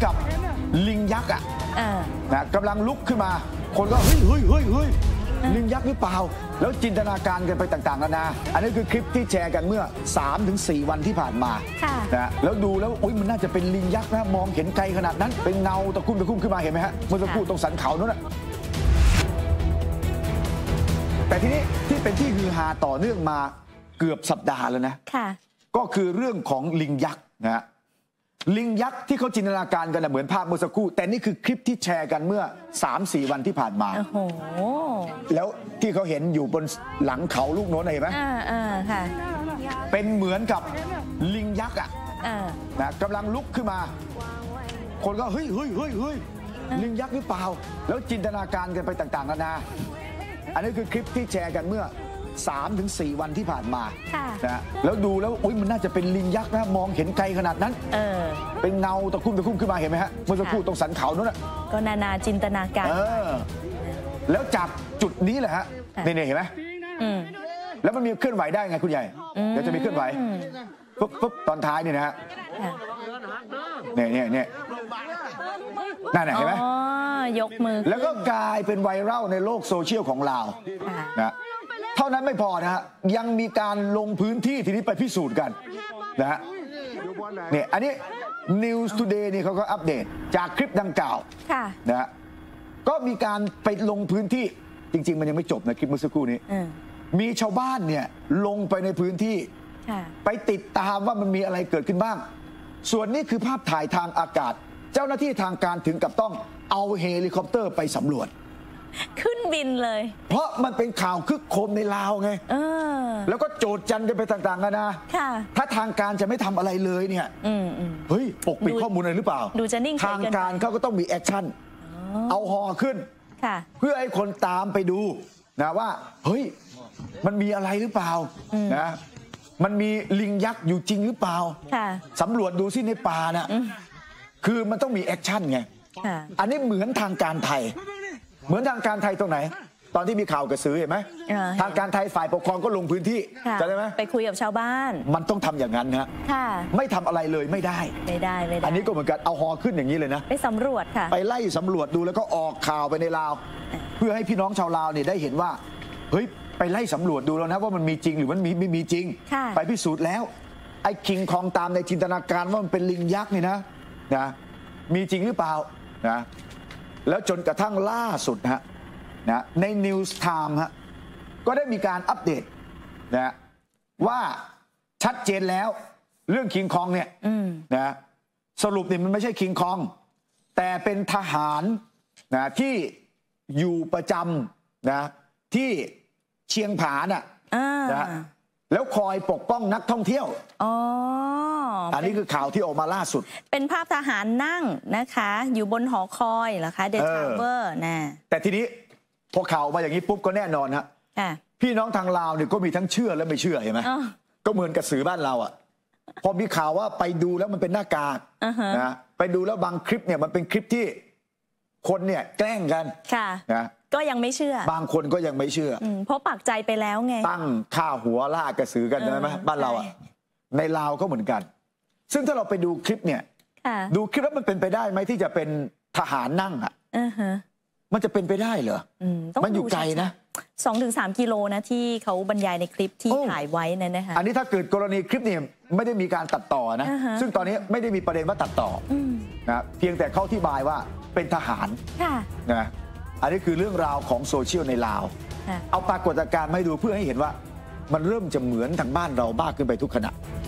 กับลิงยักษ์นะกำลังลุกขึ้นมาคนก็เฮ้ยลิงยักษ์หรือเปล่าแล้วจินตนาการกันไปต่างๆนานาอันนี้คือคลิปที่แชร์กันเมื่อ 3-4 วันที่ผ่านมานะแล้วดูแล้วมันน่าจะเป็นลิงยักษ์นะมองเห็นไกลขนาดนั้นเป็นเงาตะคุ่มขึ้นมาเห็นไหมฮะเมื่อสักครู่ตรงสันเขาโน้นแต่ทีนี้ที่เป็นที่ฮือฮาต่อเนื่องมาเกือบสัปดาห์แล้วนะก็คือเรื่องของลิงยักษ์นะฮะลิงยักษ์ที่เขาจินตนาการกันเหมือนภาพเมื่อสักครู่แต่นี่คือคลิปที่แชร์กันเมื่อ 3-4 วันที่ผ่านมาแล้วที่เขาเห็นอยู่บนหลังเขาลูกโน้นเห็นไหมเป็นเหมือนกับลิงยักษ์นะกำลังลุกขึ้นมาคนก็เฮ้ยลิงยักษ์หรือเปล่าแล้วจินตนาการกันไปต่างๆนานาอันนี้คือคลิปที่แชร์กันเมื่อ 3-4 วันที่ผ่านมานะแล้วดูแล้วมันน่าจะเป็นลิงยักษ์นะมองเห็นไกลขนาดนั้นเป็นเงาตะคุ่มขึ้นมาเห็นไหมฮะเมื่อสักครู่ตรงสันเขาโน้นก็นานาจินตนาการแล้วจากจุดนี้แหละฮะนี่เห็นไหมแล้วมันมีเคลื่อนไหวได้ไงคุณใหญ่เดี๋ยวจะมีเคลื่อนไหวปุ๊บตอนท้ายนี่นะฮะเนี่ยนั่นเห็นไหมยกมือแล้วก็กลายเป็นไวรัลในโลกโซเชียลของลาวนะเท่านั้นไม่พอนะฮะยังมีการลงพื้นที่ทีนี้ไปพิสูจน์กันนะฮะเนี่ยอันนี้ News Today นี่เขาก็อัปเดตจากคลิปดังกล่าวนะฮะก็มีการไปลงพื้นที่จริงๆมันยังไม่จบนะคลิปเมื่อสักครู่นี้มีชาวบ้านเนี่ยลงไปในพื้นที่ไปติดตามว่ามันมีอะไรเกิดขึ้นบ้างส่วนนี้คือภาพถ่ายทางอากาศเจ้าหน้าที่ทางการถึงกับต้องเอาเฮลิคอปเตอร์ไปสำรวจขึ้นบินเลยเพราะมันเป็นข่าวคึกโครมในลาวไงแล้วก็โจษจันกันไปต่างๆกันะถ้าทางการจะไม่ทำอะไรเลยเนี่ยเฮ้ยปกปิดข้อมูลอะไรหรือเปล่าดูจะนิ่งทางการเขาก็ต้องมีแอคชั่นเอาฮอขึ้นเพื่อให้คนตามไปดูนะว่าเฮ้ยมันมีอะไรหรือเปล่านะมันมีลิงยักษ์อยู่จริงหรือเปล่าสำรวจดูสิในป่าน่ะคือมันต้องมีแอคชั่นไงอันนี้เหมือนทางการไทยเหมือนทางการไทยตรงไหนตอนที่มีข่าวกระสือเห็นไหมทางการไทยฝ่ายปกครองก็ลงพื้นที่จำได้ไหมไปคุยกับชาวบ้านมันต้องทำอย่างนั้นนะไม่ทำอะไรเลยไม่ได้อันนี้ก็เหมือนกันเอาฮอขึ้นอย่างนี้เลยนะไปสำรวจค่ะไปไล่สำรวจดูแล้วก็ออกข่าวไปในลาวเพื่อให้พี่น้องชาวลาวเนี่ยได้เห็นว่าเฮ้ยไปไล่สำรวจดูแล้วนะว่ามันมีจริงหรือมันไม่มีจริงไปพิสูจน์แล้วไอ้คิงคองตามในจินตนาการว่ามันเป็นลิงยักษ์นี่นะมีจริงหรือเปล่านะแล้วจนกระทั่งล่าสุดนะใน News Time ฮะก็ได้มีการอัปเดตนะว่าชัดเจนแล้วเรื่องคิงคองเนี่ยนะสรุปเนี่ยมันไม่ใช่คิงคองแต่เป็นทหารนะที่อยู่ประจำนะที่เชียงผานะแล้วคอยปกป้องนักท่องเที่ยวอันนี้คือข่าวที่ออกมาล่าสุดเป็นภาพทหารนั่งนะคะอยู่บนหอคอยเหรอคะเดชาเวอร์นะแต่ทีนี้พอข่าวมาอย่างนี้ปุ๊บก็แน่นอนฮะพี่น้องทางลาวเนี่ยก็มีทั้งเชื่อและไม่เชื่อเห็นไหมก็เหมือนกระสือบ้านเราอ่ะพอมีข่าวว่าไปดูแล้วมันเป็นหน้ากากนะไปดูแล้วบางคลิปเนี่ยมันเป็นคลิปที่คนเนี่ยแกล้งกันนะก็ยังไม่เชื่อบางคนก็ยังไม่เชื่อเพราะปักใจไปแล้วไงตั้งค่าหัวล่ากระสือกันใช่ไหมบ้านเราอ่ะในลาวก็เหมือนกันซึ่งถ้าเราไปดูคลิปเนี่ยดูคลิปแล้วมันเป็นไปได้ไหมที่จะเป็นทหารนั่งอ่ะมันจะเป็นไปได้เหรอมันอยู่ไกลนะ 2-3 กิโลนะที่เขาบรรยายในคลิปที่ถ่ายไว้นั่นนะคะอันนี้ถ้าเกิดกรณีคลิปเนี่ยไม่ได้มีการตัดต่อนะซึ่งตอนนี้ไม่ได้มีประเด็นว่าตัดต่อนะเพียงแต่เขาอธิบายว่าเป็นทหารนะอันนี้คือเรื่องราวของโซเชียลในลาวเอาปรากฏการณ์มาให้ดูเพื่อให้เห็นว่ามันเริ่มจะเหมือนทางบ้านเราบ้าขึ้นไปทุกขณะ